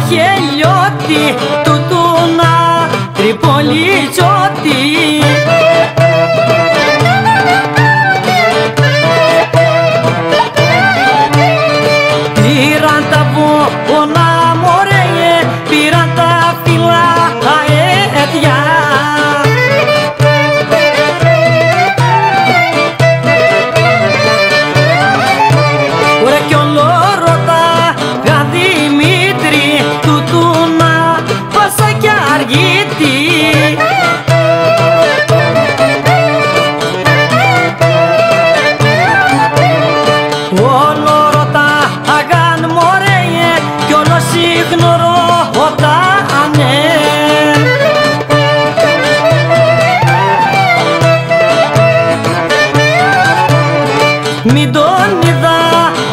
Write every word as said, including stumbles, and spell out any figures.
χελιώτη του τούνα τριπολιτζώτη. Πήραν τα βόνα μωρέ, πήραν τα φύλλα αέτια. Ωραία κι ολόρωτα γα Δημήτρη του τούνα πάσα κι αργήτη. Ολόρωτα αγαν μωρέ κι όλο συγνωρότανε. Μην τον είδα